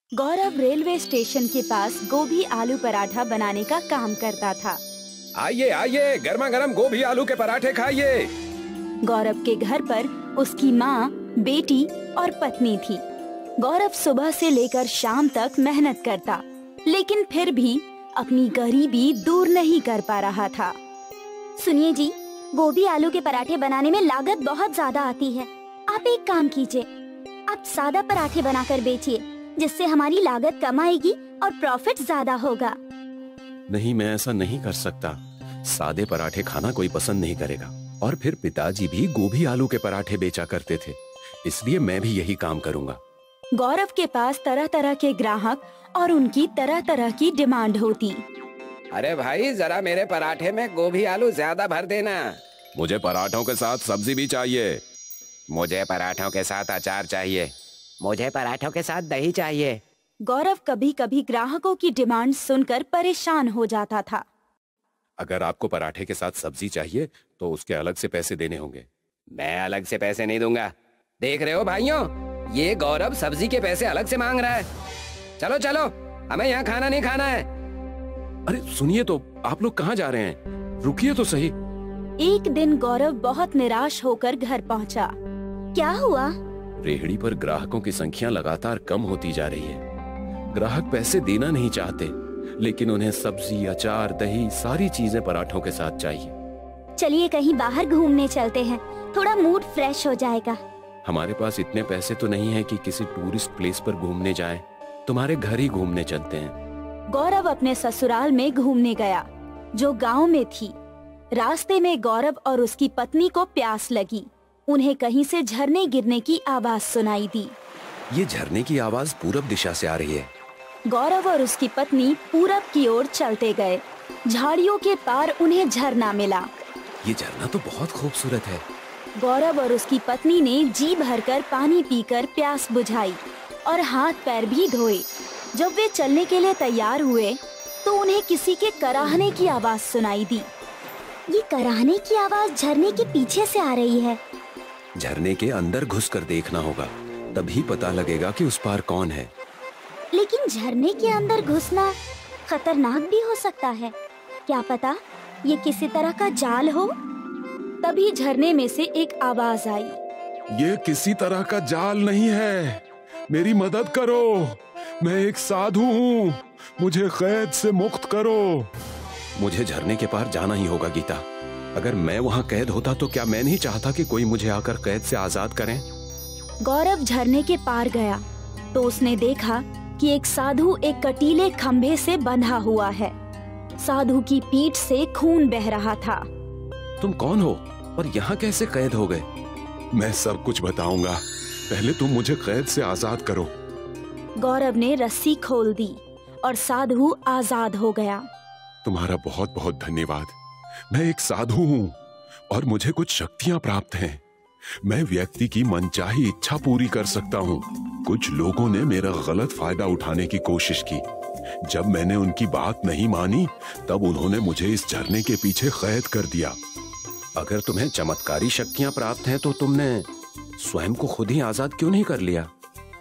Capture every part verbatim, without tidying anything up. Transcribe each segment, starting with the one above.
गौरव railway station के पास गोभी आलू पराठा बनाने का काम करता था। आइए आइए, गर्मा गर्म गोभी आलू के पराठे खाइए। गौरव के घर पर उसकी माँ, बेटी और पत्नी थी। गौरव सुबह से लेकर शाम तक मेहनत करता, लेकिन फिर भी अपनी गरीबी दूर नहीं कर पा रहा था। सुनिए जी, गोभी आलू के पराठे बनाने में लागत बहुत ज्यादा आती है। आप एक काम कीजिए, आप सादा पराठे बनाकर बेचिए, जिससे हमारी लागत कम आएगी और प्रॉफिट ज्यादा होगा। नहीं, मैं ऐसा नहीं कर सकता। सादे पराठे खाना कोई पसंद नहीं करेगा। और फिर पिताजी भी गोभी आलू के पराठे बेचा करते थे, इसलिए मैं भी यही काम करूंगा। गौरव के पास तरह तरह के ग्राहक और उनकी तरह तरह की डिमांड होती। अरे भाई, जरा मेरे पराठे में गोभी आलू ज्यादा भर देना। मुझे पराठों के साथ सब्जी भी चाहिए। मुझे पराठों के साथ अचार चाहिए। मुझे पराठों के साथ दही चाहिए। गौरव कभी कभी ग्राहकों की डिमांड सुनकर परेशान हो जाता था। अगर आपको पराठे के साथ सब्जी चाहिए तो उसके अलग से पैसे देने होंगे। मैं अलग से पैसे नहीं दूंगा। देख रहे हो भाइयों, ये गौरव सब्जी के पैसे अलग से मांग रहा है। चलो चलो, हमें यहाँ खाना नहीं खाना है। अरे सुनिए तो, आप लोग कहाँ जा रहे हैं? रुकिए तो सही। एक दिन गौरव बहुत निराश होकर घर पहुँचा। क्या हुआ? रेहड़ी पर ग्राहकों की संख्या लगातार कम होती जा रही है। ग्राहक पैसे देना नहीं चाहते, लेकिन उन्हें सब्जी, अचार, दही, सारी चीजें पराठों के साथ चाहिए। चलिए कहीं बाहर घूमने चलते हैं, थोड़ा मूड फ्रेश हो जाएगा। हमारे पास इतने पैसे तो नहीं है कि किसी टूरिस्ट प्लेस पर घूमने जाएं। तुम्हारे घर ही घूमने चलते हैं। गौरव अपने ससुराल में घूमने गया, जो गांव में थी। रास्ते में गौरव और उसकी पत्नी को प्यास लगी। उन्हें कहीं से झरने गिरने की आवाज सुनाई दी। ये झरने की आवाज पूरब दिशा से आ रही है। गौरव और उसकी पत्नी पूरब की ओर चलते गए। झाड़ियों के पार उन्हें झरना मिला। ये झरना तो बहुत खूबसूरत है। गौरव और उसकी पत्नी ने जी भरकर पानी पीकर प्यास बुझाई और हाथ पैर भी धोए। जब वे चलने के लिए तैयार हुए तो उन्हें किसी के कराहने की आवाज सुनाई दी। ये कराहने की आवाज झरने के पीछे से आ रही है। झरने के अंदर घुसकर देखना होगा, तभी पता लगेगा कि उस पार कौन है। लेकिन झरने के अंदर घुसना खतरनाक भी हो सकता है। क्या पता ये किसी तरह का जाल हो। तभी झरने में से एक आवाज आई। ये किसी तरह का जाल नहीं है, मेरी मदद करो। मैं एक साधु हूँ, मुझे कैद से मुक्त करो। मुझे झरने के पार जाना ही होगा गीता। अगर मैं वहाँ कैद होता तो क्या मैं नहीं चाहता कि कोई मुझे आकर कैद से आजाद करें? गौरव झरने के पार गया तो उसने देखा कि एक साधु एक कटीले खंभे से बंधा हुआ है। साधु की पीठ से खून बह रहा था। तुम कौन हो और यहाँ कैसे कैद हो गए? मैं सब कुछ बताऊंगा, पहले तुम मुझे कैद से आजाद करो। गौरव ने रस्सी खोल दी और साधु आजाद हो गया। तुम्हारा बहुत बहुत धन्यवाद। मैं एक साधु हूँ और मुझे कुछ शक्तियाँ प्राप्त हैं। मैं व्यक्ति की मनचाही इच्छा पूरी कर सकता हूँ। कुछ लोगों ने मेरा गलत फायदा उठाने की कोशिश की। जब मैंने उनकी बात नहीं मानी, तब उन्होंने मुझे इस झरने के पीछे कैद कर दिया। अगर तुम्हें चमत्कारी शक्तियाँ प्राप्त हैं, तो तुमने स्वयं को खुद ही आजाद क्यों नहीं कर लिया?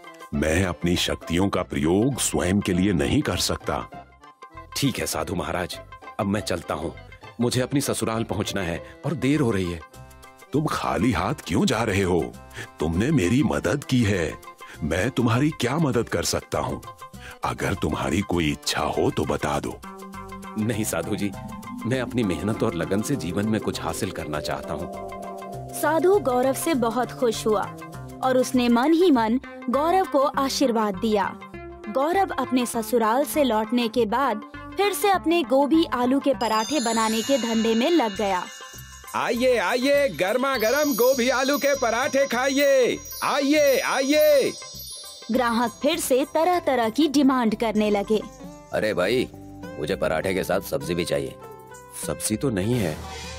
मैं अपनी शक्तियों का प्रयोग स्वयं के लिए नहीं कर सकता। ठीक है साधु महाराज, अब मैं चलता हूँ। मुझे अपनी ससुराल पहुँचना है और देर हो रही है। तुम खाली हाथ क्यों जा रहे हो? तुमने मेरी मदद की है, मैं तुम्हारी क्या मदद कर सकता हूँ? अगर तुम्हारी कोई इच्छा हो तो बता दो। नहीं साधु जी, मैं अपनी मेहनत और लगन से जीवन में कुछ हासिल करना चाहता हूँ। साधु गौरव से बहुत खुश हुआ और उसने मन ही मन गौरव को आशीर्वाद दिया। गौरव अपने ससुराल से लौटने के बाद फिर से अपने गोभी आलू के पराठे बनाने के धंधे में लग गया। आइए आइए, गर्मा गर्म गोभी आलू के पराठे खाइए। आइए आइए। ग्राहक फिर से तरह तरह की डिमांड करने लगे। अरे भाई, मुझे पराठे के साथ सब्जी भी चाहिए। सब्जी तो नहीं है।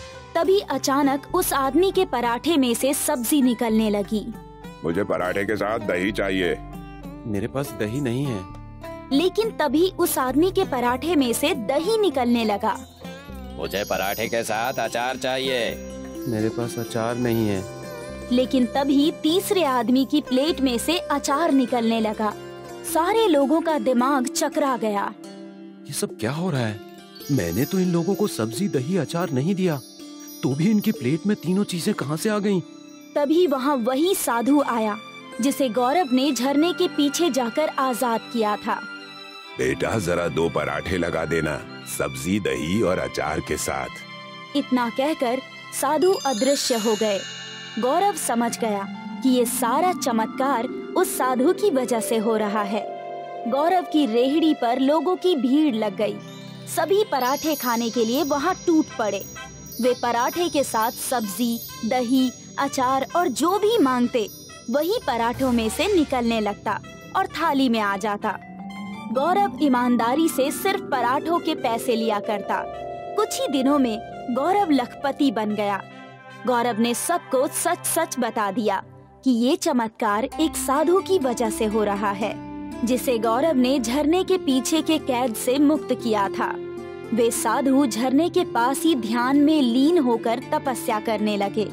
तभी अचानक उस आदमी के पराठे में से सब्जी निकलने लगी। मुझे पराठे के साथ दही चाहिए। मेरे पास दही नहीं है। लेकिन तभी उस आदमी के पराठे में से दही निकलने लगा। मुझे पराठे के साथ अचार चाहिए। मेरे पास अचार नहीं है। लेकिन तभी तीसरे आदमी की प्लेट में से अचार निकलने लगा। सारे लोगों का दिमाग चकरा गया। ये सब क्या हो रहा है? मैंने तो इन लोगों को सब्जी, दही, अचार नहीं दिया, तो भी इनकी प्लेट में तीनों चीजें कहाँ से आ गईं? तभी वहाँ वही साधु आया जिसे गौरव ने झरने के पीछे जाकर आजाद किया था। बेटा जरा दो पराठे लगा देना, सब्जी, दही और अचार के साथ। इतना कहकर साधु अदृश्य हो गए। गौरव समझ गया कि ये सारा चमत्कार उस साधु की वजह से हो रहा है। गौरव की रेहड़ी पर लोगों की भीड़ लग गई। सभी पराठे खाने के लिए वहाँ टूट पड़े। वे पराठे के साथ सब्जी, दही, अचार और जो भी मांगते वही पराठों में से निकलने लगता और थाली में आ जाता। गौरव ईमानदारी से सिर्फ पराठों के पैसे लिया करता। कुछ ही दिनों में गौरव लखपति बन गया। गौरव ने सबको सच सच बता दिया कि ये चमत्कार एक साधु की वजह से हो रहा है, जिसे गौरव ने झरने के पीछे के कैद से मुक्त किया था। वे साधु झरने के पास ही ध्यान में लीन होकर तपस्या करने लगे।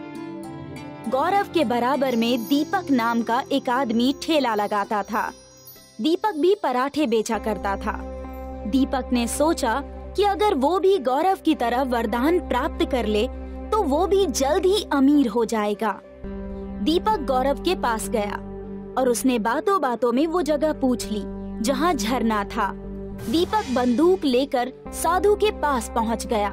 गौरव के बराबर में दीपक नाम का एक आदमी ठेला लगाता था। दीपक भी पराठे बेचा करता था। दीपक ने सोचा कि अगर वो भी गौरव की तरह वरदान प्राप्त कर ले तो वो भी जल्द ही अमीर हो जाएगा। दीपक गौरव के पास गया और उसने बातों बातों में वो जगह पूछ ली जहाँ झरना था। दीपक बंदूक लेकर साधु के पास पहुँच गया।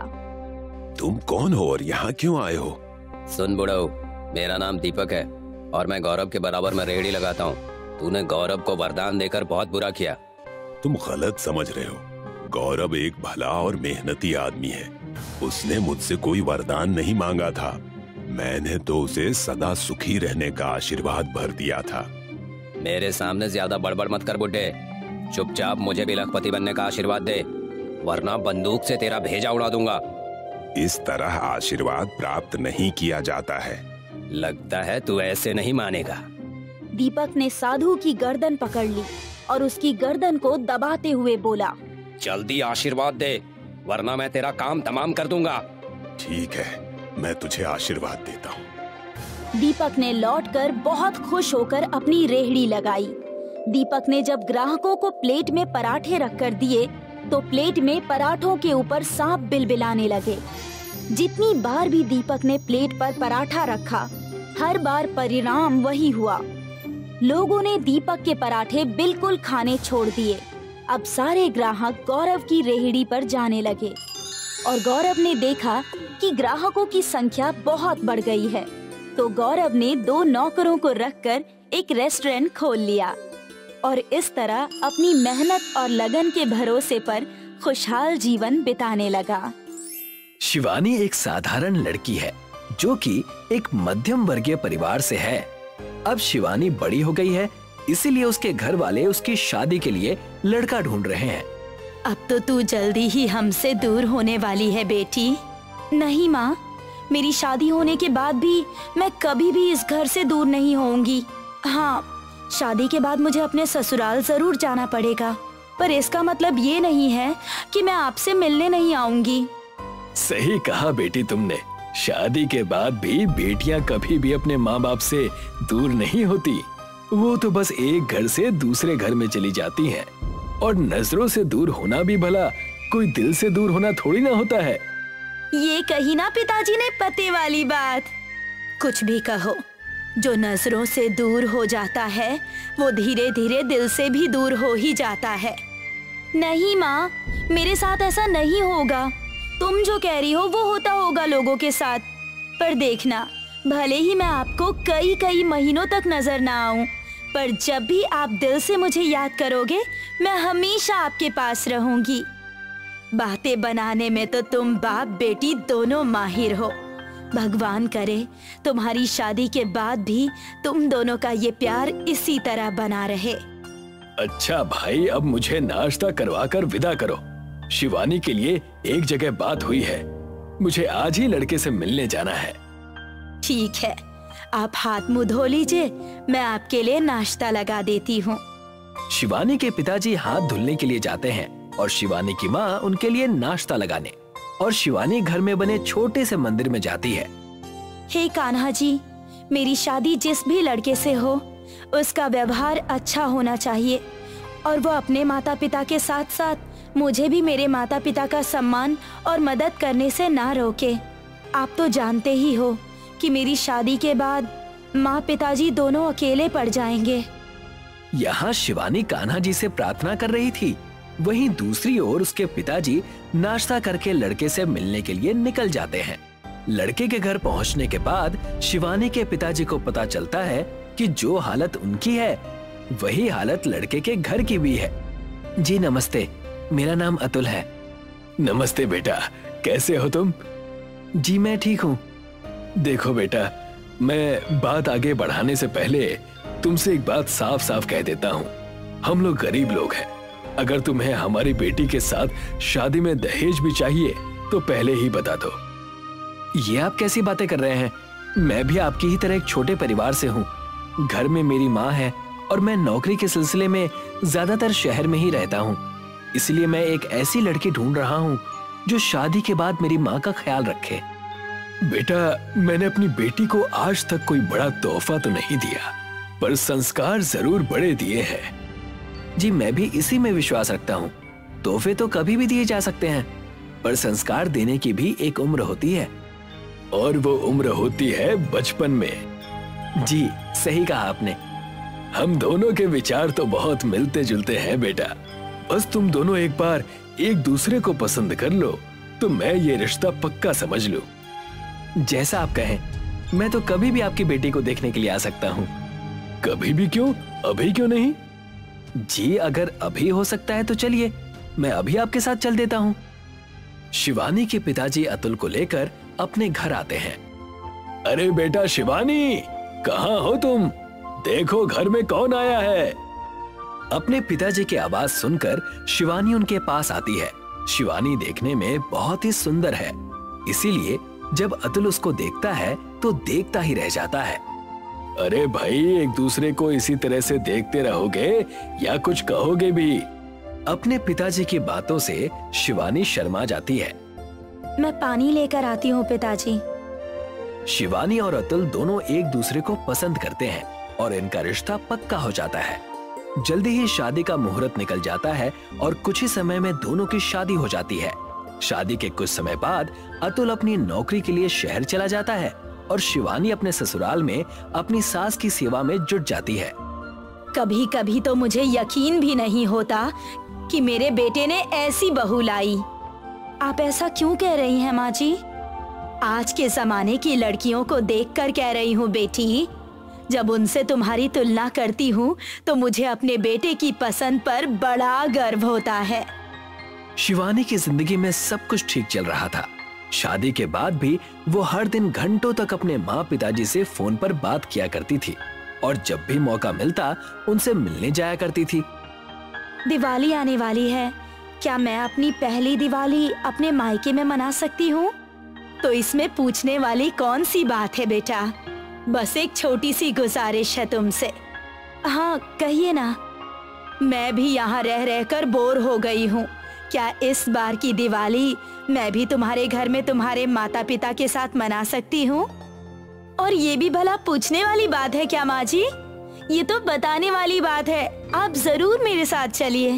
तुम कौन हो और यहाँ क्यों आए हो? सुन बुढ़ऊ, मेरा नाम दीपक है और मैं गौरव के बराबर में रेहड़ी लगाता हूँ। तूने गौरव को वरदान देकर बहुत बुरा किया। तुम गलत समझ रहे हो। गौरव एक भला और मेहनती आदमी है। उसने मुझसे कोई वरदान नहीं मांगा था। मैंने तो उसे सदा सुखी रहने का आशीर्वाद भर दिया था। मेरे सामने ज्यादा बड़बड़ मत कर बुड्ढे। चुपचाप मुझे भी लखपति बनने का आशीर्वाद दे, वरना बंदूक से तेरा भेजा उड़ा दूंगा। इस तरह आशीर्वाद प्राप्त नहीं किया जाता है। लगता है तू ऐसे नहीं मानेगा। दीपक ने साधु की गर्दन पकड़ ली और उसकी गर्दन को दबाते हुए बोला, जल्दी आशीर्वाद दे, वरना मैं तेरा काम तमाम कर दूंगा। ठीक है, मैं तुझे आशीर्वाद देता हूँ। दीपक ने लौटकर बहुत खुश होकर अपनी रेहड़ी लगाई। दीपक ने जब ग्राहकों को प्लेट में पराठे रखकर दिए तो प्लेट में पराठों के ऊपर सांप बिलबिलाने लगे। जितनी बार भी दीपक ने प्लेट पर पराठा रखा, हर बार परिणाम वही हुआ। लोगों ने दीपक के पराठे बिल्कुल खाने छोड़ दिए। अब सारे ग्राहक गौरव की रेहड़ी पर जाने लगे और गौरव ने देखा कि ग्राहकों की संख्या बहुत बढ़ गई है, तो गौरव ने दो नौकरों को रखकर एक रेस्टोरेंट खोल लिया और इस तरह अपनी मेहनत और लगन के भरोसे पर खुशहाल जीवन बिताने लगा। शिवानी एक साधारण लड़की है जो कि एक मध्यम वर्गीय परिवार से है। अब शिवानी बड़ी हो गई है, इसीलिए उसके घर वाले उसकी शादी के लिए लड़का ढूंढ रहे हैं। अब तो तू जल्दी ही हमसे दूर होने वाली है बेटी। नहीं माँ, मेरी शादी होने के बाद भी मैं कभी भी इस घर से दूर नहीं होऊंगी। हाँ, शादी के बाद मुझे अपने ससुराल जरूर जाना पड़ेगा, पर इसका मतलब ये नहीं है कि मैं आपसे मिलने नहीं आऊंगी। सही कहा बेटी तुमने। शादी के बाद भी बेटियां कभी भी अपने माँ बाप से दूर नहीं होती। वो तो बस एक घर से दूसरे घर में चली जाती हैं। और नजरों से दूर होना भी भला कोई दिल से दूर होना थोड़ी ना होता है। ये कही ना पिताजी ने पते वाली बात। कुछ भी कहो, जो नजरों से दूर हो जाता है वो धीरे धीरे दिल से भी दूर हो ही जाता है। नहीं माँ, मेरे साथ ऐसा नहीं होगा। तुम जो कह रही हो वो होता होगा लोगों के साथ, पर देखना, भले ही मैं आपको कई कई महीनों तक नजर ना आऊं, पर जब भी आप दिल से मुझे याद करोगे मैं हमेशा आपके पास रहूंगी। बातें बनाने में तो तुम बाप बेटी दोनों माहिर हो। भगवान करे तुम्हारी शादी के बाद भी तुम दोनों का ये प्यार इसी तरह बना रहे। अच्छा भाई, अब मुझे नाश्ता करवा कर विदा करो। शिवानी के लिए एक जगह बात हुई है, मुझे आज ही लड़के से मिलने जाना है। ठीक है, आप हाथ मुंह धो लीजिए, मैं आपके लिए नाश्ता लगा देती हूँ। शिवानी के पिताजी हाथ धुलने के लिए जाते हैं और शिवानी की माँ उनके लिए नाश्ता लगाने, और शिवानी घर में बने छोटे से मंदिर में जाती है। हे कान्हा जी, मेरी शादी जिस भी लड़के से हो उसका व्यवहार अच्छा होना चाहिए और वो अपने माता पिता के साथ साथ मुझे भी मेरे माता पिता का सम्मान और मदद करने से ना रोके। आप तो जानते ही हो कि मेरी शादी के बाद माँ पिताजी दोनों अकेले पड़ जाएंगे। यहाँ शिवानी कान्हा जी से प्रार्थना कर रही थी, वहीं दूसरी ओर उसके पिताजी नाश्ता करके लड़के से मिलने के लिए निकल जाते हैं। लड़के के घर पहुँचने के बाद शिवानी के पिताजी को पता चलता है कि जो हालत उनकी है वही हालत लड़के के घर की भी है। जी नमस्ते, मेरा नाम अतुल है। नमस्ते बेटा, कैसे हो तुम? जी मैं ठीक हूँ। देखो बेटा, मैं बात आगे बढ़ाने से पहले तुमसे एक बात साफ साफ कह देता हूँ, हम लोग गरीब लोग हैं। अगर तुम्हें हमारी बेटी के साथ शादी में दहेज भी चाहिए तो पहले ही बता दो। ये आप कैसी बातें कर रहे हैं? मैं भी आपकी ही तरह एक छोटे परिवार से हूँ। घर में मेरी माँ है और मैं नौकरी के सिलसिले में ज्यादातर शहर में ही रहता हूँ, इसलिए मैं एक ऐसी लड़की ढूंढ रहा हूँ जो शादी के बाद मेरी माँ का ख्याल रखे। बेटा, मैंने अपनी बेटी को आज तक कोई बड़ा तोहफा तो नहीं दिया, पर संस्कार जरूर बड़े दिए हैं। जी मैं भी इसी में विश्वास रखता हूँ। तोहफे तो कभी भी दिए जा सकते हैं, पर संस्कार देने की भी एक उम्र होती है, और वो उम्र होती है बचपन में। जी सही कहा आपने। हम दोनों के विचार तो बहुत मिलते जुलते हैं बेटा। बस तुम दोनों एक बार एक दूसरे को पसंद कर लो तो मैं ये रिश्ता पक्का समझ लूं। जैसा आप कहें, मैं तो कभी भी आपकी बेटी को देखने के लिए आ सकता हूँ। कभी भी क्यों? अभी क्यों नहीं? जी अगर अभी हो सकता है तो चलिए, मैं अभी आपके साथ चल देता हूँ। शिवानी के पिताजी अतुल को लेकर अपने घर आते हैं। अरे बेटा शिवानी, कहाँ हो तुम? देखो घर में कौन आया है। अपने पिताजी की आवाज सुनकर शिवानी उनके पास आती है। शिवानी देखने में बहुत ही सुंदर है, इसीलिए जब अतुल उसको देखता है तो देखता ही रह जाता है। अरे भाई, एक दूसरे को इसी तरह से देखते रहोगे या कुछ कहोगे भी? अपने पिताजी की बातों से शिवानी शर्मा जाती है। मैं पानी लेकर आती हूँ पिताजी। शिवानी और अतुल दोनों एक दूसरे को पसंद करते हैं और इनका रिश्ता पक्का हो जाता है। जल्दी ही शादी का मुहूर्त निकल जाता है और कुछ ही समय में दोनों की शादी हो जाती है। शादी के कुछ समय बाद अतुल अपनी नौकरी के लिए शहर चला जाता है और शिवानी अपने ससुराल में अपनी सास की सेवा में जुट जाती है। कभी कभी तो मुझे यकीन भी नहीं होता कि मेरे बेटे ने ऐसी बहू लाई। आप ऐसा क्यों कह रही हैं माँ जी? आज के जमाने की लड़कियों को देखकर कह रही हूँ बेटी। जब उनसे तुम्हारी तुलना करती हूँ तो मुझे अपने बेटे की पसंद पर बड़ा गर्व होता है। शिवानी की जिंदगी में सब कुछ ठीक चल रहा था। शादी के बाद भी वो हर दिन घंटों तक अपने माँ पिताजी से फोन पर बात किया करती थी और जब भी मौका मिलता उनसे मिलने जाया करती थी। दिवाली आने वाली है, क्या मैं अपनी पहली दिवाली अपने मायके में मना सकती हूँ? तो इसमें पूछने वाली कौन सी बात है बेटा? बस एक छोटी सी गुजारिश है तुमसे। हाँ कहिए ना। मैं भी यहाँ रह रहकर बोर हो गई हूँ। क्या इस बार की दिवाली मैं भी तुम्हारे घर में तुम्हारे माता पिता के साथ मना सकती हूँ? और ये भी भला पूछने वाली बात है क्या माँ जी? ये तो बताने वाली बात है। आप जरूर मेरे साथ चलिए।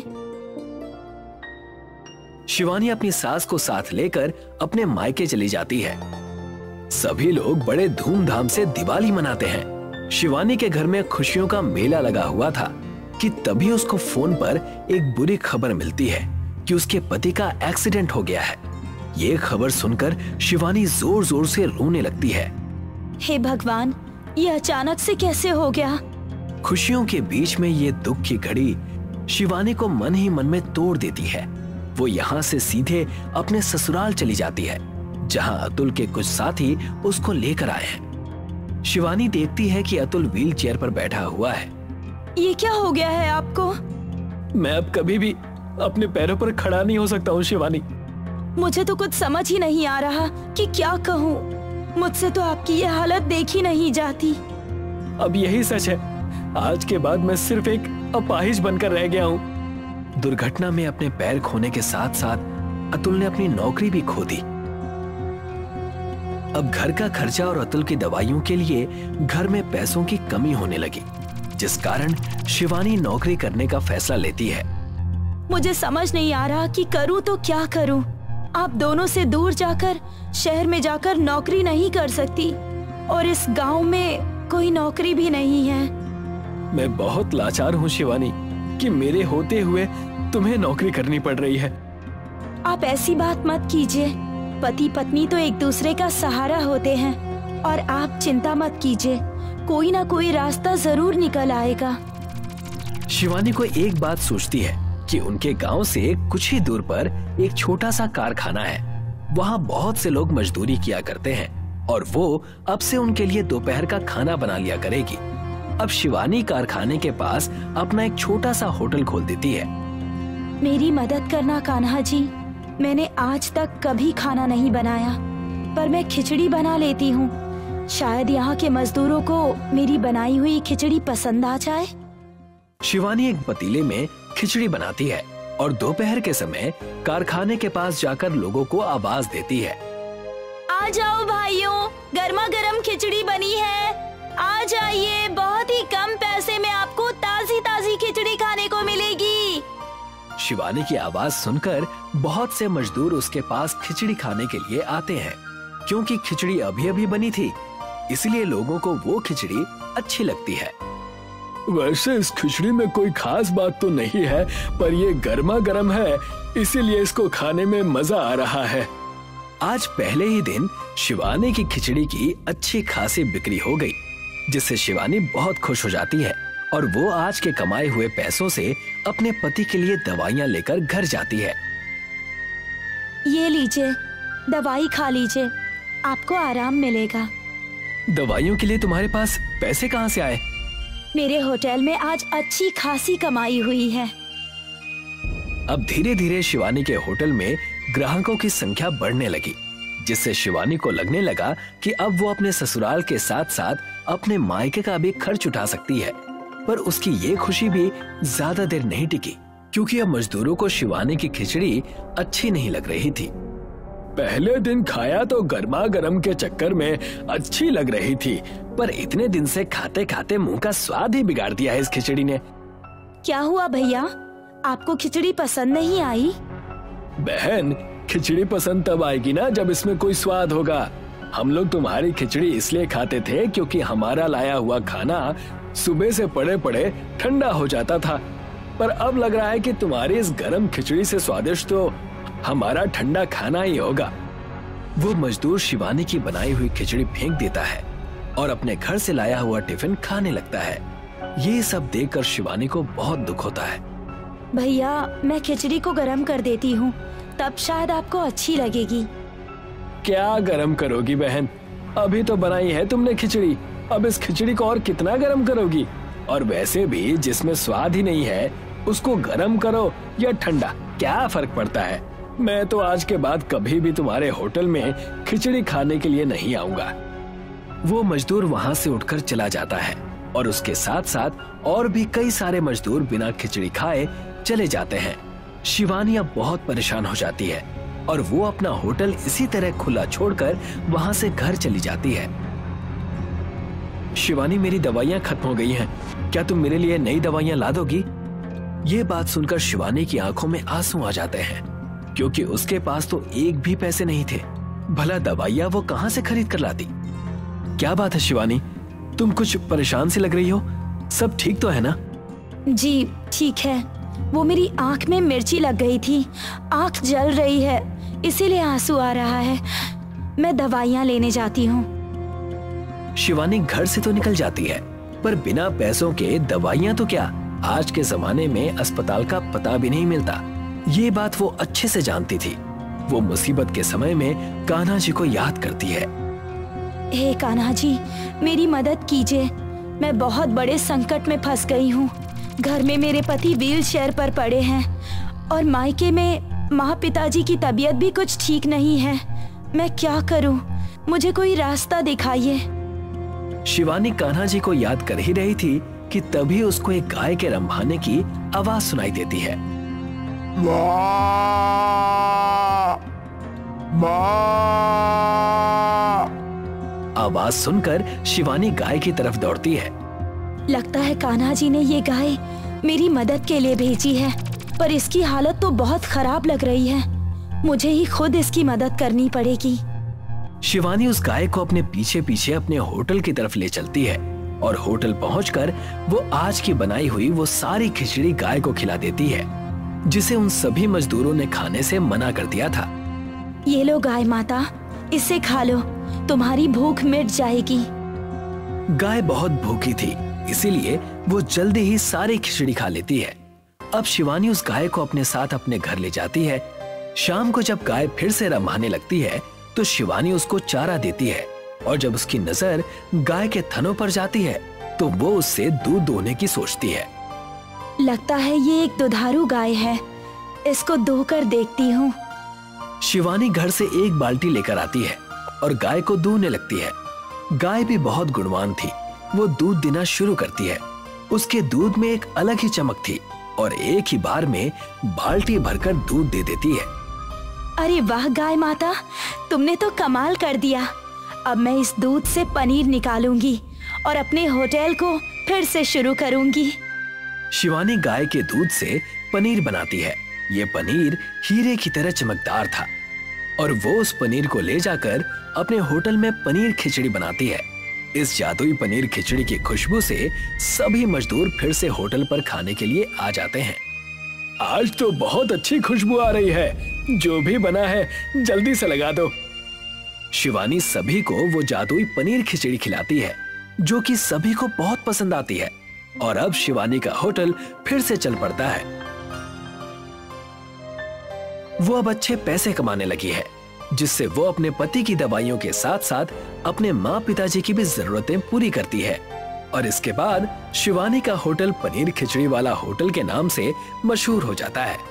शिवानी अपनी सास को साथ लेकर अपने मायके चली जाती है। सभी लोग बड़े धूमधाम से दिवाली मनाते हैं। शिवानी के घर में खुशियों का मेला लगा हुआ था कि तभी उसको फोन पर एक बुरी खबर मिलती है कि उसके पति का एक्सीडेंट हो गया है। ये खबर सुनकर शिवानी जोर जोर से रोने लगती है। हे भगवान, ये अचानक से कैसे हो गया? खुशियों के बीच में ये दुख की घड़ी शिवानी को मन ही मन में तोड़ देती है। वो यहाँ से सीधे अपने ससुराल चली जाती है, जहाँ अतुल के कुछ साथी उसको लेकर आए हैं। शिवानी देखती है कि अतुल व्हील चेयर पर बैठा हुआ है। ये क्या हो गया है आपको? मैं अब कभी भी अपने पैरों पर खड़ा नहीं हो सकता हूँ शिवानी। मुझे तो कुछ समझ ही नहीं आ रहा कि क्या कहूँ। मुझसे तो आपकी ये हालत देखी नहीं जाती। अब यही सच है, आज के बाद मैं सिर्फ एक अपाहिज बनकर रह गया हूँ। दुर्घटना में अपने पैर खोने के साथ साथ अतुल ने अपनी नौकरी भी खो दी। अब घर का खर्चा और अतुल की दवाइयों के लिए घर में पैसों की कमी होने लगी, जिस कारण शिवानी नौकरी करने का फैसला लेती है। मुझे समझ नहीं आ रहा कि करूं तो क्या करूं। आप दोनों से दूर जाकर शहर में जाकर नौकरी नहीं कर सकती और इस गांव में कोई नौकरी भी नहीं है। मैं बहुत लाचार हूँ शिवानी कि मेरे होते हुए तुम्हें नौकरी करनी पड़ रही है। आप ऐसी बात मत कीजिए। पति पत्नी तो एक दूसरे का सहारा होते हैं और आप चिंता मत कीजिए, कोई ना कोई रास्ता जरूर निकल आएगा। शिवानी को एक बात सोचती है कि उनके गांव से कुछ ही दूर पर एक छोटा सा कारखाना है। वहाँ बहुत से लोग मजदूरी किया करते हैं और वो अब से उनके लिए दोपहर का खाना बना लिया करेगी। अब शिवानी कारखाने के पास अपना एक छोटा सा होटल खोल देती है। मेरी मदद करना कान्हा जी। मैंने आज तक कभी खाना नहीं बनाया, पर मैं खिचड़ी बना लेती हूँ। शायद यहाँ के मजदूरों को मेरी बनाई हुई खिचड़ी पसंद आ जाए। शिवानी एक पतीले में खिचड़ी बनाती है और दोपहर के समय कारखाने के पास जाकर लोगों को आवाज देती है, आ जाओ भाइयों, गर्मा गर्म खिचड़ी बनी है, आ जाइए। बहुत ही कम पैसे में आपको ताजी ताजी खिचड़ी खाने को मिलेगी। शिवानी की आवाज सुनकर बहुत से मजदूर उसके पास खिचड़ी खाने के लिए आते हैं। क्योंकि खिचड़ी अभी अभी बनी थी, इसलिए लोगों को वो खिचड़ी अच्छी लगती है। वैसे इस खिचड़ी में कोई खास बात तो नहीं है, पर ये गर्मा गर्म है, इसीलिए इसको खाने में मजा आ रहा है। आज पहले ही दिन शिवानी की खिचड़ी की अच्छी खासी बिक्री हो गई, जिससे शिवानी बहुत खुश हो जाती है और वो आज के कमाए हुए पैसों से अपने पति के लिए दवाइयाँ लेकर घर जाती है। ये लीजिए, दवाई खा लीजिए, आपको आराम मिलेगा। दवाइयों के लिए तुम्हारे पास पैसे कहाँ से आए? मेरे होटल में आज अच्छी खासी कमाई हुई है। अब धीरे धीरे शिवानी के होटल में ग्राहकों की संख्या बढ़ने लगी, जिससे शिवानी को लगने लगा कि अब वो अपने ससुराल के साथ साथ अपने मायके का भी खर्च उठा सकती है। पर उसकी ये खुशी भी ज्यादा देर नहीं टिकी, क्योंकि अब मजदूरों को शिवानी की खिचड़ी अच्छी नहीं लग रही थी। पहले दिन खाया तो गर्मा गर्म के चक्कर में अच्छी लग रही थी, पर इतने दिन से खाते खाते मुंह का स्वाद ही बिगाड़ दिया है इस खिचड़ी ने। क्या हुआ भैया, आपको खिचड़ी पसंद नहीं आई? बहन, खिचड़ी पसंद तब आएगी ना जब इसमें कोई स्वाद होगा। हम लोग तुम्हारी खिचड़ी इसलिए खाते थे क्योंकि हमारा लाया हुआ खाना सुबह से पड़े पड़े ठंडा हो जाता था, पर अब लग रहा है कि तुम्हारी इस गर्म खिचड़ी से स्वादिष्ट तो हमारा ठंडा खाना ही होगा। वो मजदूर शिवानी की बनाई हुई खिचड़ी फेंक देता है और अपने घर से लाया हुआ टिफिन खाने लगता है। ये सब देखकर शिवानी को बहुत दुख होता है। भैया, मैं खिचड़ी को गरम कर देती हूँ, तब शायद आपको अच्छी लगेगी। क्या गरम करोगी बहन? अभी तो बनाई है तुमने खिचड़ी, अब इस खिचड़ी को और कितना गरम करोगी? और वैसे भी जिसमें स्वाद ही नहीं है उसको गरम करो या ठंडा, क्या फर्क पड़ता है? मैं तो आज के बाद कभी भी तुम्हारे होटल में खिचड़ी खाने के लिए नहीं आऊंगा। वो मजदूर वहाँ से उठकर चला जाता है और उसके साथ साथ और भी कई सारे मजदूर बिना खिचड़ी खाए चले जाते हैं। शिवानी अब बहुत परेशान हो जाती है और वो अपना होटल इसी तरह खुला छोड़कर वहाँ से घर चली जाती है। शिवानी, मेरी दवाइयाँ खत्म हो गई हैं, क्या तुम मेरे लिए नई दवाइयाँ ला दोगी? ये बात सुनकर शिवानी की आंखों में आंसू आ जाते हैं, क्योंकि उसके पास तो एक भी पैसे नहीं थे। भला दवाइयाँ वो कहाँ से खरीद कर लाती? क्या बात है शिवानी, तुम कुछ परेशान सी लग रही हो, सब ठीक तो है ना? जी ठीक है, वो मेरी आंख में मिर्ची लग गई थी, आंख जल रही है, इसीलिए आंसू आ रहा है। मैं दवाइयाँ लेने जाती हूँ। शिवानी घर से तो निकल जाती है, पर बिना पैसों के दवाइयाँ तो क्या, आज के जमाने में अस्पताल का पता भी नहीं मिलता। ये बात वो अच्छे से जानती थी। वो मुसीबत के समय में कान्हा जी को याद करती है। हे कान्हा जी, मेरी मदद कीजिए, मैं बहुत बड़े संकट में फंस गई हूँ। घर में मेरे पति व्हील चेयर पर पड़े हैं और मायके में माँ पिताजी की तबीयत भी कुछ ठीक नहीं है। मैं क्या करूँ, मुझे कोई रास्ता दिखाइए। शिवानी कान्हा जी को याद कर ही रही थी कि तभी उसको एक गाय के रंभाने की आवाज सुनाई देती है। आवाज सुनकर शिवानी गाय की तरफ दौड़ती है। लगता है कान्हा जी ने ये गाय मेरी मदद के लिए भेजी है, पर इसकी हालत तो बहुत खराब लग रही है। मुझे ही खुद इसकी मदद करनी पड़ेगी। शिवानी उस गाय को अपने पीछे पीछे अपने होटल की तरफ ले चलती है और होटल पहुंचकर वो आज की बनाई हुई वो सारी खिचड़ी गाय को खिला देती है, जिसे उन सभी मजदूरों ने खाने से मना कर दिया था। ये लो गाय माता, इसे खा लो, तुम्हारी भूख मिट जाएगी। गाय बहुत भूखी थी, इसीलिए वो जल्दी ही सारी खिचड़ी खा लेती है। अब शिवानी उस गाय को अपने साथ अपने घर ले जाती है। शाम को जब गाय फिर से रमाने लगती है तो शिवानी उसको चारा देती है, और जब उसकी नजर गाय के थनों पर जाती है तो वो उससे दूध दोहने की सोचती है। लगता है ये एक दुधारू गाय है, इसको दोहकर देखती हूँ। शिवानी घर से एक बाल्टी लेकर आती है और गाय को दूहने लगती है। गाय भी बहुत गुणवान थी, वो दूध देना शुरू करती है। उसके दूध में एक अलग ही चमक थी और एक ही बार में बाल्टी भरकर दूध दे देती है। अरे वाह गाय माता, तुमने तो कमाल कर दिया। अब मैं इस दूध से पनीर निकालूंगी और अपने होटल को फिर से शुरू करूंगी। शिवानी गाय के दूध से पनीर बनाती है। ये पनीर हीरे की तरह चमकदार था और वो उस पनीर को ले जाकर अपने होटल में पनीर खिचड़ी बनाती है। इस जादुई पनीर खिचड़ी की खुशबू से सभी मजदूर फिर से होटल पर खाने के लिए आ जाते हैं। आज तो बहुत अच्छी खुशबू आ रही है, जो भी बना है जल्दी से लगा दो। शिवानी सभी को वो जादुई पनीर खिचड़ी खिलाती है, जो कि सभी को बहुत पसंद आती है। और अब शिवानी का होटल फिर से चल पड़ता है। वो अब अच्छे पैसे कमाने लगी है, जिससे वो अपने पति की दवाइयों के साथ साथ अपने माँ पिताजी की भी जरूरतें पूरी करती है। और इसके बाद शिवानी का होटल पनीर खिचड़ी वाला होटल के नाम से मशहूर हो जाता है।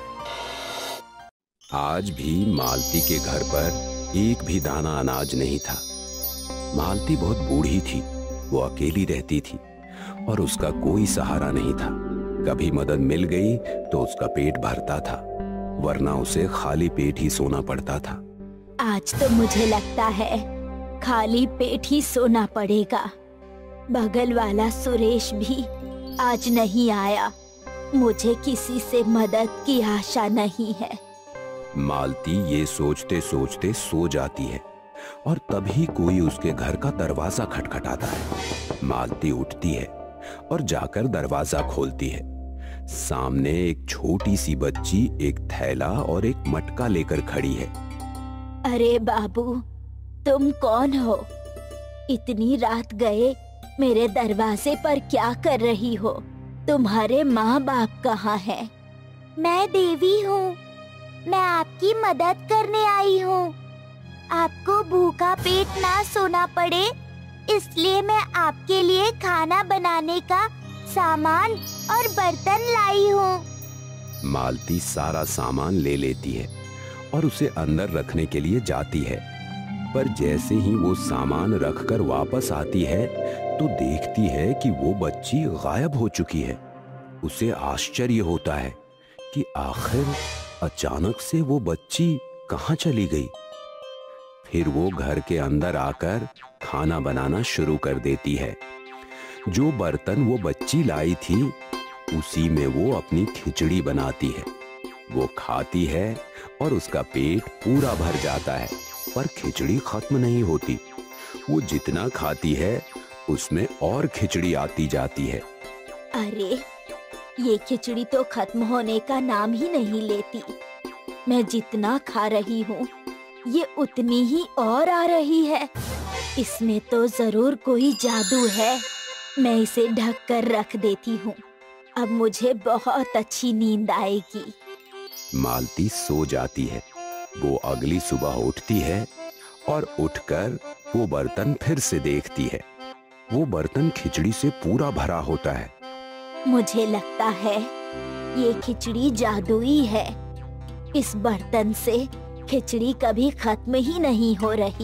आज भी मालती के घर पर एक भी दाना अनाज नहीं था। मालती बहुत बूढ़ी थी, वो अकेली रहती थी और उसका कोई सहारा नहीं था। कभी मदद मिल गई तो उसका पेट भरता था, वरना उसे खाली पेट ही सोना पड़ता था। आज तो मुझे लगता है खाली पेट ही सोना पड़ेगा। बगल वाला सुरेश भी आज नहीं आया, मुझे किसी से मदद की आशा नहीं है। मालती ये सोचते सोचते सो जाती है और तभी कोई उसके घर का दरवाजा खटखटाता है। मालती उठती है और जाकर दरवाजा खोलती है। सामने एक छोटी सी बच्ची एक थैला और एक मटका लेकर खड़ी है। अरे बाबू, तुम कौन हो? इतनी रात गए मेरे दरवाजे पर क्या कर रही हो? तुम्हारे माँ बाप कहाँ हैं? मैं देवी हूँ, मैं आपकी मदद करने आई हूँ। आपको भूखा पेट ना सोना पड़े, इसलिए मैं आपके लिए खाना बनाने का सामान और बर्तन लाई हूँ। मालती सारा सामान ले लेती है और उसे अंदर रखने के लिए जाती है, पर जैसे ही वो सामान रखकर वापस आती है तो देखती है कि वो बच्ची गायब हो चुकी है। उसे आश्चर्य होता है कि आखिर अचानक से वो बच्ची कहाँ चली गई। फिर वो घर के अंदर आकर खाना बनाना शुरू कर देती है। जो बर्तन वो बच्ची लाई थी उसी में वो अपनी खिचड़ी बनाती है। वो खाती है और उसका पेट पूरा भर जाता है, पर खिचड़ी खत्म नहीं होती। वो जितना खाती है उसमें और खिचड़ी आती जाती है। अरे, ये खिचड़ी तो खत्म होने का नाम ही नहीं लेती। मैं जितना खा रही हूँ ये उतनी ही और आ रही है। इसमें तो जरूर कोई जादू है। मैं इसे ढक कर रख देती हूँ, अब मुझे बहुत अच्छी नींद आएगी। मालती सो जाती है। वो अगली सुबह उठती है और उठकर वो बर्तन फिर से देखती है। वो बर्तन खिचड़ी से पूरा भरा होता है। मुझे लगता है ये खिचड़ी जादुई है। इस बर्तन से खिचड़ी कभी खत्म ही नहीं हो रही।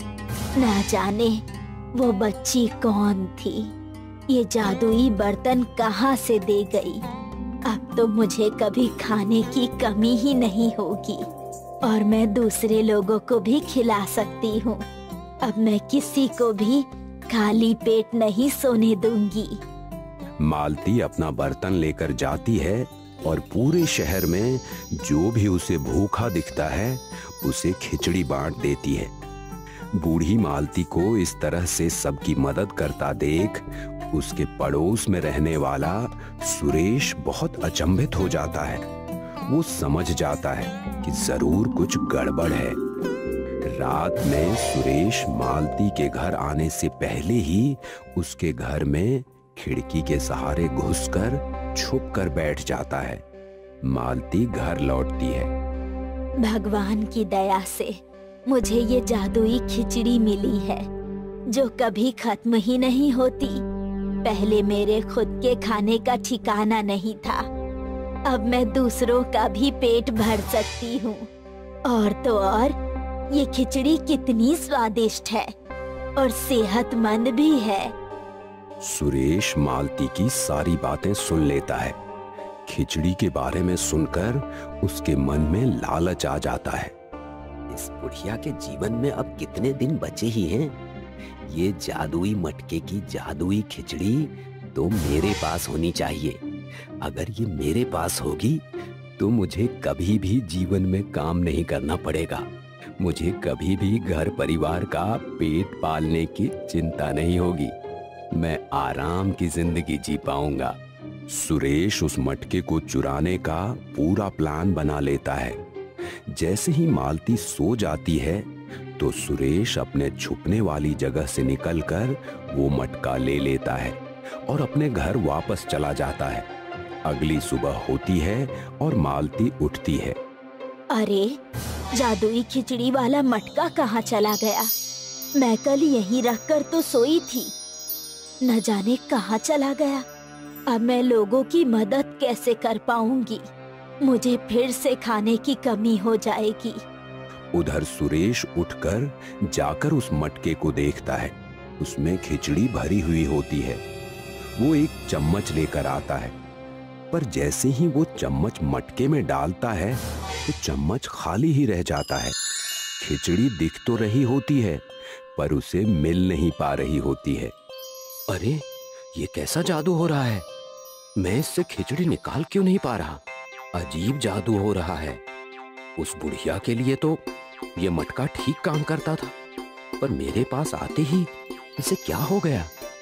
ना जाने वो बच्ची कौन थी, ये जादुई बर्तन कहाँ से दे गई। अब तो मुझे कभी खाने की कमी ही नहीं होगी और मैं दूसरे लोगों को भी खिला सकती हूँ। अब मैं किसी को भी खाली पेट नहीं सोने दूंगी। मालती अपना बर्तन लेकर जाती है और पूरे शहर में जो भी उसे भूखा दिखता है उसे खिचड़ी बांट देती है। बूढ़ी मालती को इस तरह से सबकी मदद करता देख उसके पड़ोस में रहने वाला सुरेश बहुत अचंभित हो जाता है। वो समझ जाता है कि जरूर कुछ गड़बड़ है। रात में सुरेश मालती के घर आने से पहले ही उसके घर में खिड़की के सहारे घुसकर छुप कर बैठ जाता है। मालती घर लौटती है। भगवान की दया से मुझे ये जादुई खिचड़ी मिली है जो कभी खत्म ही नहीं होती। पहले मेरे खुद के खाने का ठिकाना नहीं था, अब मैं दूसरों का भी पेट भर सकती हूँ। और तो और ये खिचड़ी कितनी स्वादिष्ट है और सेहतमंद भी है। सुरेश मालती की सारी बातें सुन लेता है। खिचड़ी के बारे में सुनकर उसके मन में लालच आ जाता है। इस बुढ़िया के जीवन में अब कितने दिन बचे ही हैं? ये जादुई मटके की जादुई खिचड़ी तो मेरे पास होनी चाहिए। अगर ये मेरे पास होगी तो मुझे कभी भी जीवन में काम नहीं करना पड़ेगा। मुझे कभी भी घर परिवार का पेट पालने की चिंता नहीं होगी। मैं आराम की जिंदगी जी पाऊंगा। सुरेश उस मटके को चुराने का पूरा प्लान बना लेता है। जैसे ही मालती सो जाती है तो सुरेश अपने छुपने वाली जगह से निकलकर वो मटका ले लेता है और अपने घर वापस चला जाता है। अगली सुबह होती है और मालती उठती है। अरे, जादुई खिचड़ी वाला मटका कहाँ चला गया? मैं कल यहीं रखकर तो सोई थी, न जाने कहाँ चला गया। अब मैं लोगों की मदद कैसे कर पाऊंगी? मुझे फिर से खाने की कमी हो जाएगी। उधर सुरेश उठकर जाकर उस मटके को देखता है। उसमें खिचड़ी भरी हुई होती है। वो एक चम्मच लेकर आता है, पर जैसे ही वो चम्मच मटके में डालता है तो चम्मच खाली ही रह जाता है। खिचड़ी दिख तो रही होती है पर उसे मिल नहीं पा रही होती है। अरे, ये कैसा जादू हो रहा है? मैं इससे खिचड़ी निकाल क्यों नहीं पा रहा? अजीब जादू हो रहा है। उस बुढ़िया के लिए तो ये मटका ठीक काम करता था, पर मेरे पास आते ही इसे क्या हो गया?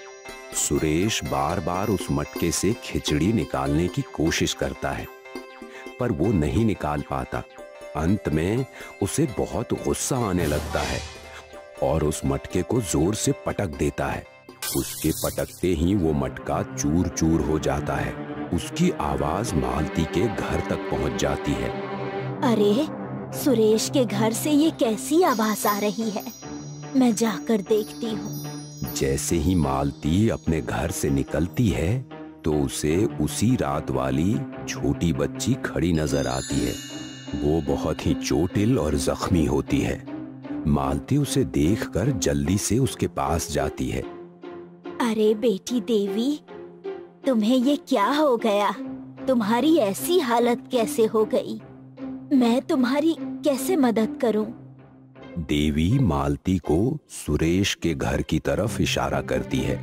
सुरेश बार बार उस मटके से खिचड़ी निकालने की कोशिश करता है, पर वो नहीं निकाल पाता। अंत में उसे बहुत गुस्सा आने लगता है और उस मटके को जोर से पटक देता है। उसके पटकते ही वो मटका चूर चूर हो जाता है। उसकी आवाज मालती के घर तक पहुंच जाती है। अरे, सुरेश के घर से ये कैसी आवाज आ रही है? मैं जाकर देखती हूँ। जैसे ही मालती अपने घर से निकलती है तो उसे उसी रात वाली छोटी बच्ची खड़ी नजर आती है। वो बहुत ही चोटिल और जख्मी होती है। मालती उसे देखकर जल्दी से उसके पास जाती है। अरे बेटी देवी, तुम्हें ये क्या हो गया? तुम्हारी ऐसी हालत कैसे हो गई? मैं तुम्हारी कैसे मदद करूं? देवी मालती को सुरेश के घर की तरफ इशारा करती है।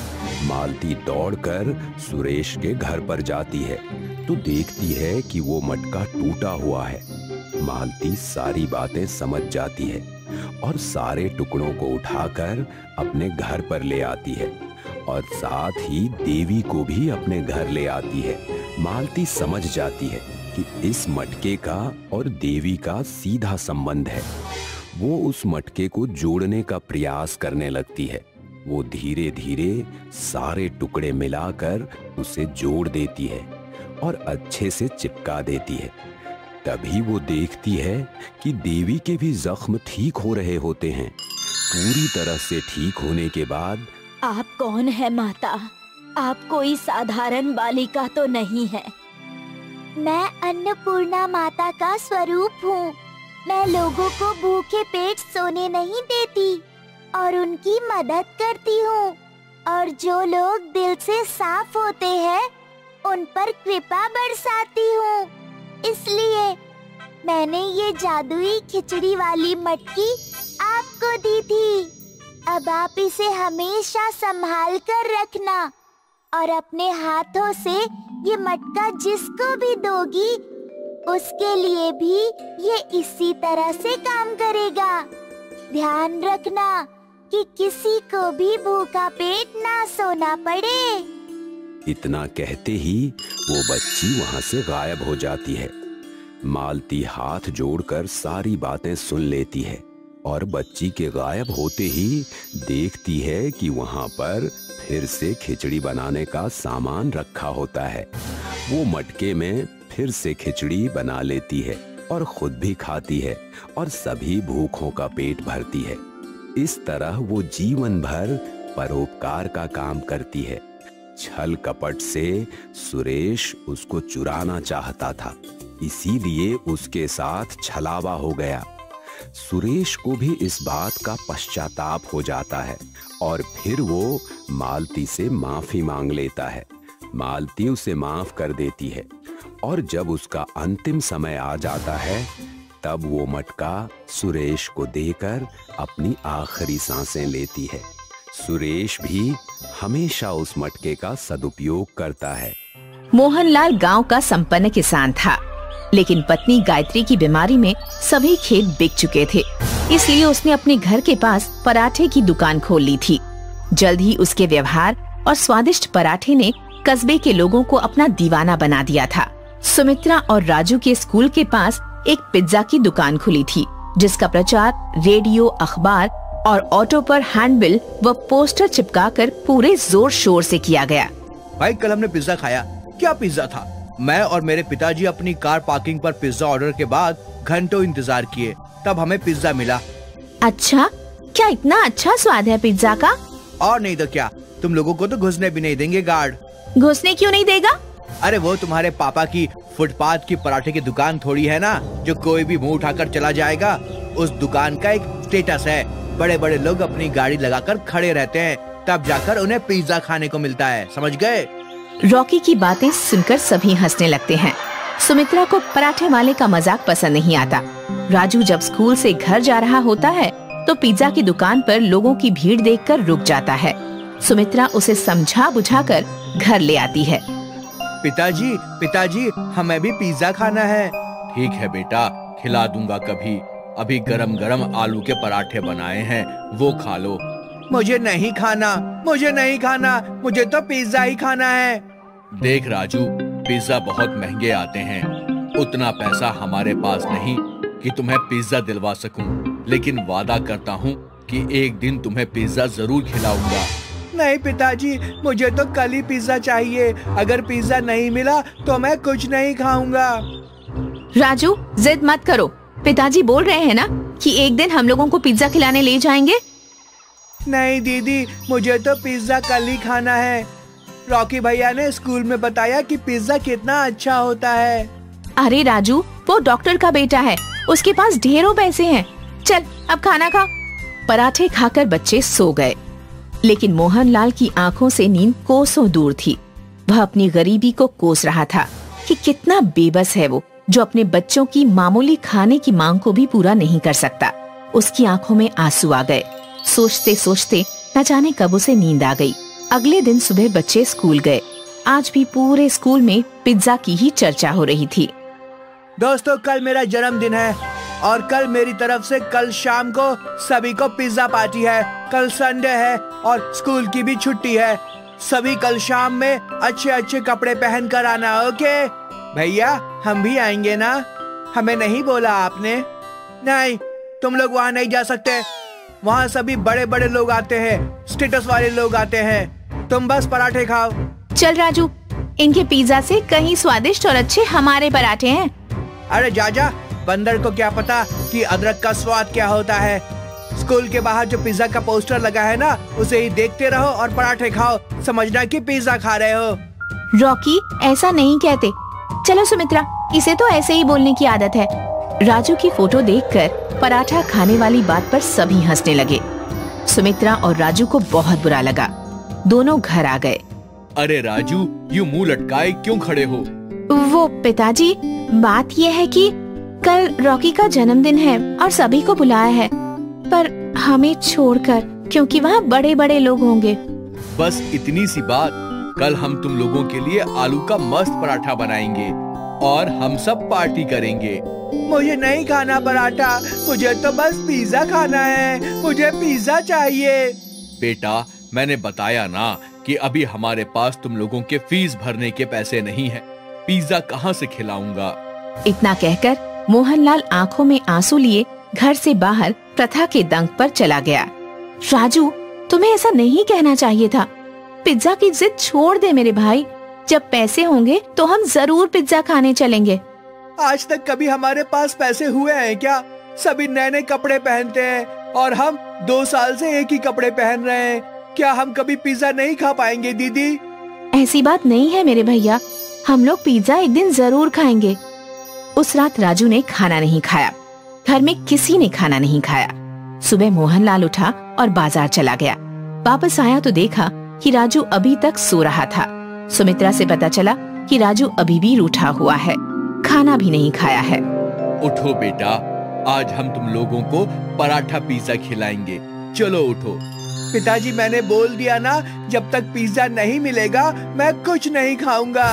मालती दौड़कर सुरेश के घर पर जाती है तो देखती है कि वो मटका टूटा हुआ है। मालती सारी बातें समझ जाती है और सारे टुकड़ों को उठाकर अपने घर पर ले आती है और साथ ही देवी को भी अपने घर ले आती है। मालती समझ जाती है कि इस मटके का और देवी का सीधा संबंध है। वो उस मटके को जोड़ने का प्रयास करने लगती है। वो धीरे धीरे सारे टुकड़े मिलाकर उसे जोड़ देती है और अच्छे से चिपका देती है। तभी वो देखती है कि देवी के भी जख्म ठीक हो रहे होते हैं। पूरी तरह से ठीक होने के बाद, आप कौन है माता? आप कोई साधारण बालिका तो नहीं है। मैं अन्नपूर्णा माता का स्वरूप हूँ। मैं लोगों को भूखे पेट सोने नहीं देती और उनकी मदद करती हूँ। और जो लोग दिल से साफ होते हैं उन पर कृपा बरसाती हूँ। इसलिए मैंने ये जादुई खिचड़ी वाली मटकी आपको दी थी। अब आप इसे हमेशा संभाल कर रखना। और अपने हाथों से ये मटका जिसको भी दोगी उसके लिए भी ये इसी तरह से काम करेगा। ध्यान रखना कि किसी को भी भूखा पेट ना सोना पड़े। इतना कहते ही वो बच्ची वहां से गायब हो जाती है। मालती हाथ जोड़कर सारी बातें सुन लेती है और बच्ची के गायब होते ही देखती है कि वहां पर फिर से खिचड़ी बनाने का सामान रखा होता है। वो मटके में फिर से खिचड़ी बना लेती है और खुद भी खाती है और सभी भूखों का पेट भरती है। इस तरह वो जीवन भर परोपकार का काम करती है। छल कपट से सुरेश उसको चुराना चाहता था, इसीलिए उसके साथ छलावा हो गया। सुरेश को भी इस बात का पश्चाताप हो जाता है और फिर वो मालती से माफी मांग लेता है। मालती उसे माफ कर देती है और जब उसका अंतिम समय आ जाता है तब वो मटका सुरेश को देकर अपनी आखिरी सांसें लेती है। सुरेश भी हमेशा उस मटके का सदुपयोग करता है। मोहनलाल गांव का संपन्न किसान था, लेकिन पत्नी गायत्री की बीमारी में सभी खेत बिक चुके थे, इसलिए उसने अपने घर के पास पराठे की दुकान खोल ली थी। जल्द ही उसके व्यवहार और स्वादिष्ट पराठे ने कस्बे के लोगों को अपना दीवाना बना दिया था। सुमित्रा और राजू के स्कूल के पास एक पिज्जा की दुकान खुली थी, जिसका प्रचार रेडियो, अखबार और ऑटो पर हैंडबिल व पोस्टर चिपकाकर पूरे जोर शोर से किया गया। भाई, कल हमने पिज्जा खाया। क्या पिज्जा था? मैं और मेरे पिताजी अपनी कार पार्किंग पर पिज्जा ऑर्डर के बाद घंटों इंतजार किए, तब हमें पिज्जा मिला। अच्छा, क्या इतना अच्छा स्वाद है पिज्जा का? और नहीं तो क्या, तुम लोगों को तो घुसने भी नहीं देंगे गार्ड। घुसने क्यों नहीं देगा? अरे वो तुम्हारे पापा की फुटपाथ की पराठे की दुकान थोड़ी है ना, जो कोई भी मुंह उठाकर चला जाएगा। उस दुकान का एक स्टेटस है। बड़े बड़े लोग अपनी गाड़ी लगाकर खड़े रहते हैं, तब जाकर उन्हें पिज्जा खाने को मिलता है, समझ गए? रॉकी की बातें सुनकर सभी हंसने लगते हैं। सुमित्रा को पराठे वाले का मजाक पसंद नहीं आता। राजू जब स्कूल से घर जा रहा होता है तो पिज्जा की दुकान पर लोगों की भीड़ देखकर रुक जाता है। सुमित्रा उसे समझा बुझाकर घर ले आती है। पिताजी, पिताजी, हमें भी पिज्जा खाना है। ठीक है बेटा, खिला दूंगा कभी। अभी गरम गरम आलू के पराठे बनाए हैं, वो खा लो। मुझे नहीं खाना, मुझे नहीं खाना, मुझे तो पिज्जा ही खाना है। देख राजू, पिज्जा बहुत महंगे आते हैं। उतना पैसा हमारे पास नहीं कि तुम्हें पिज्जा दिलवा सकूं, लेकिन वादा करता हूं कि एक दिन तुम्हें पिज्जा जरूर खिलाऊंगा। नहीं पिताजी, मुझे तो कल ही पिज्जा चाहिए। अगर पिज्जा नहीं मिला तो मैं कुछ नहीं खाऊंगा। राजू, जिद मत करो। पिताजी बोल रहे हैं ना कि एक दिन हम लोगों को पिज्जा खिलाने ले जाएंगे। नहीं दीदी, मुझे तो पिज्जा कल ही खाना है। रॉकी भैया ने स्कूल में बताया कि पिज्जा कितना अच्छा होता है। अरे राजू, वो डॉक्टर का बेटा है, उसके पास ढेरों पैसे हैं। चल अब खाना खा। पराठे खाकर बच्चे सो गए, लेकिन मोहनलाल की आंखों से नींद कोसों दूर थी। वह अपनी गरीबी को कोस रहा था कि कितना बेबस है वो, जो अपने बच्चों की मामूली खाने की मांग को भी पूरा नहीं कर सकता। उसकी आंखों में आंसू आ गए। सोचते सोचते न जाने कब उसे नींद आ गई। अगले दिन सुबह बच्चे स्कूल गए। आज भी पूरे स्कूल में पिज्जा की ही चर्चा हो रही थी। दोस्तों, कल मेरा जन्मदिन है और कल मेरी तरफ से कल शाम को सभी को पिज्जा पार्टी है। कल संडे है और स्कूल की भी छुट्टी है। सभी कल शाम में अच्छे अच्छे कपड़े पहन कर आना, ओके? भैया, हम भी आएंगे ना? हमें नहीं बोला आपने? नहीं, तुम लोग वहाँ नहीं जा सकते। वहाँ सभी बड़े बड़े लोग आते हैं, स्टेटस वाले लोग आते हैं। तुम बस पराठे खाओ। चल राजू, इनके पिज्जा से कहीं स्वादिष्ट और अच्छे हमारे पराठे हैं। अरे जाजा, बंदर को क्या पता कि अदरक का स्वाद क्या होता है। स्कूल के बाहर जो पिज्जा का पोस्टर लगा है ना, उसे ही देखते रहो और पराठे खाओ, समझना कि पिज्जा खा रहे हो। रॉकी, ऐसा नहीं कहते। चलो सुमित्रा, इसे तो ऐसे ही बोलने की आदत है। राजू की फोटो देखकर पराठा खाने वाली बात पर सभी हंसने लगे। सुमित्रा और राजू को बहुत बुरा लगा। दोनों घर आ गए। अरे राजू, यूं मुंह लटकाए क्यों खड़े हो? वो पिताजी, बात ये है कि कल रॉकी का जन्मदिन है और सभी को बुलाया है, पर हमें छोड़कर, क्योंकि वहाँ बड़े बड़े लोग होंगे। बस इतनी सी बात, कल हम तुम लोगों के लिए आलू का मस्त पराठा बनाएंगे और हम सब पार्टी करेंगे। मुझे नहीं खाना पराठा, मुझे तो बस पिज्जा खाना है, मुझे पिज्जा चाहिए। बेटा, मैंने बताया ना कि अभी हमारे पास तुम लोगों के फीस भरने के पैसे नहीं हैं। पिज्जा कहाँ से खिलाऊंगा? इतना कहकर मोहनलाल आंखों में आंसू लिए घर से बाहर प्रथा के दंग पर चला गया। राजू, तुम्हें ऐसा नहीं कहना चाहिए था। पिज्जा की जिद छोड़ दे मेरे भाई। जब पैसे होंगे तो हम जरूर पिज्जा खाने चलेंगे। आज तक कभी हमारे पास पैसे हुए हैं क्या? सभी नए नए कपड़े पहनते हैं और हम दो साल से एक ही कपड़े पहन रहे हैं। क्या हम कभी पिज्जा नहीं खा पाएंगे दीदी? ऐसी बात नहीं है मेरे भैया, हम लोग पिज्जा एक दिन जरूर खाएंगे। उस रात राजू ने खाना नहीं खाया। घर में किसी ने खाना नहीं खाया। सुबह मोहनलाल उठा और बाजार चला गया। वापस आया तो देखा कि राजू अभी तक सो रहा था। सुमित्रा से पता चला कि राजू अभी भी रूठा हुआ है, खाना भी नहीं खाया है। उठो बेटा, आज हम तुम लोगों को पराठा पिज्जा खिलाएंगे। चलो उठो। पिताजी, मैंने बोल दिया ना, जब तक पिज्जा नहीं मिलेगा मैं कुछ नहीं खाऊंगा।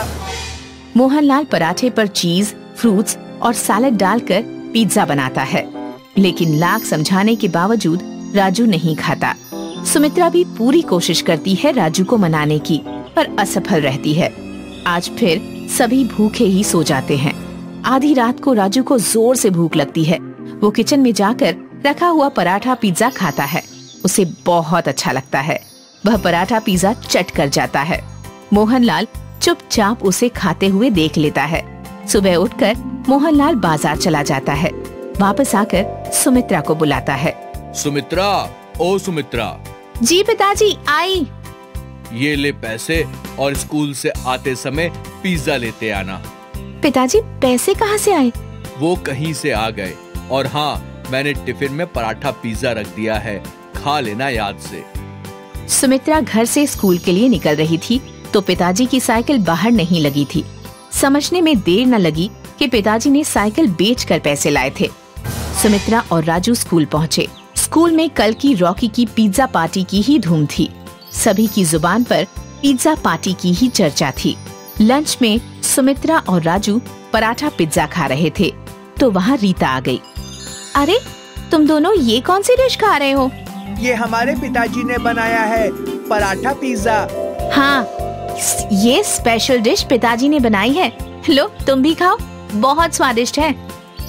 मोहनलाल पराठे पर चीज, फ्रूट्स और सैलेड डालकर पिज्जा बनाता है, लेकिन लाख समझाने के बावजूद राजू नहीं खाता। सुमित्रा भी पूरी कोशिश करती है राजू को मनाने की, पर असफल रहती है। आज फिर सभी भूखे ही सो जाते हैं। आधी रात को राजू को जोर से भूख लगती है। वो किचन में जाकर रखा हुआ पराठा पिज्जा खाता है। उसे बहुत अच्छा लगता है। वह पराठा पिज्जा चट कर जाता है। मोहनलाल चुपचाप उसे खाते हुए देख लेता है। सुबह उठकर मोहनलाल बाजार चला जाता है। वापस आकर सुमित्रा को बुलाता है। सुमित्रा, ओ सुमित्रा। जी पिताजी, आई। ये ले पैसे और स्कूल से आते समय पिज्जा लेते आना। पिताजी, पैसे कहाँ से आए? वो कहीं से आ गए। और हाँ, मैंने टिफिन में पराठा पिज्जा रख दिया है, खा लेना याद से। सुमित्रा घर से स्कूल के लिए निकल रही थी तो पिताजी की साइकिल बाहर नहीं लगी थी। समझने में देर न लगी कि पिताजी ने साइकिल बेचकर पैसे लाए थे। सुमित्रा और राजू स्कूल पहुँचे। स्कूल में कल की रॉकी की पिज्जा पार्टी की ही धूम थी। सभी की जुबान पर पिज्जा पार्टी की ही चर्चा थी। लंच में सुमित्रा और राजू पराठा पिज्जा खा रहे थे तो वहाँ रीता आ गई। अरे, तुम दोनों ये कौन सी डिश खा रहे हो? ये हमारे पिताजी ने बनाया है, पराठा पिज्जा। हाँ, ये स्पेशल डिश पिताजी ने बनाई है। लो, तुम भी खाओ, बहुत स्वादिष्ट है।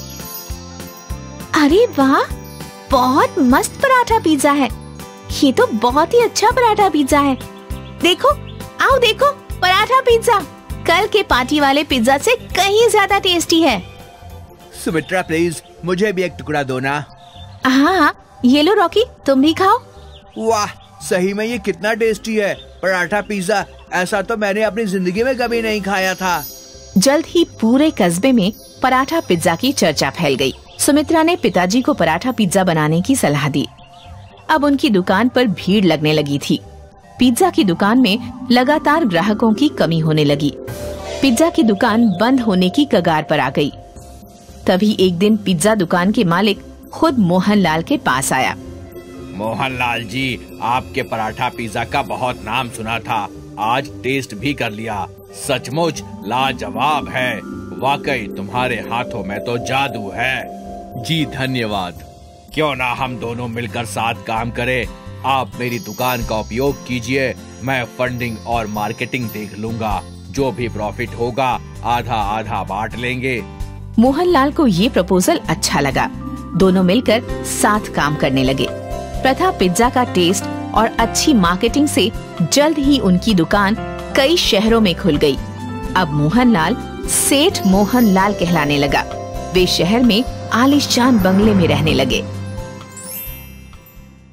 अरे वाह, बहुत मस्त पराठा पिज्जा है। ये तो बहुत ही अच्छा पराठा पिज्जा है। देखो, आओ देखो, पराठा पिज्जा कल के पार्टी वाले पिज्जा से कहीं ज्यादा टेस्टी है। सुमित्रा प्लीज, मुझे भी एक टुकड़ा दो ना। हाँ, ये लो रॉकी, तुम भी खाओ। वाह, सही में ये कितना टेस्टी है पराठा पिज्जा। ऐसा तो मैंने अपनी जिंदगी में कभी नहीं खाया था। जल्द ही पूरे कस्बे में पराठा पिज्जा की चर्चा फैल गई। सुमित्रा ने पिताजी को पराठा पिज्जा बनाने की सलाह दी। अब उनकी दुकान पर भीड़ लगने लगी थी। पिज्जा की दुकान में लगातार ग्राहकों की कमी होने लगी। पिज्जा की दुकान बंद होने की कगार पर आ गई। तभी एक दिन पिज्जा दुकान के मालिक खुद मोहनलाल के पास आया। मोहनलाल जी, आपके पराठा पिज्जा का बहुत नाम सुना था, आज टेस्ट भी कर लिया। सचमुच लाजवाब है। वाकई तुम्हारे हाथों में तो जादू है। जी धन्यवाद। क्यों ना हम दोनों मिलकर साथ काम करें। आप मेरी दुकान का उपयोग कीजिए, मैं फंडिंग और मार्केटिंग देख लूंगा। जो भी प्रॉफिट होगा आधा आधा बांट लेंगे। मोहनलाल को ये प्रपोजल अच्छा लगा। दोनों मिलकर साथ काम करने लगे। प्रथा पिज्जा का टेस्ट और अच्छी मार्केटिंग से जल्द ही उनकी दुकान कई शहरों में खुल गई। अब मोहनलाल सेठ मोहनलाल कहलाने लगा। वे शहर में आलीशान बंगले में रहने लगे।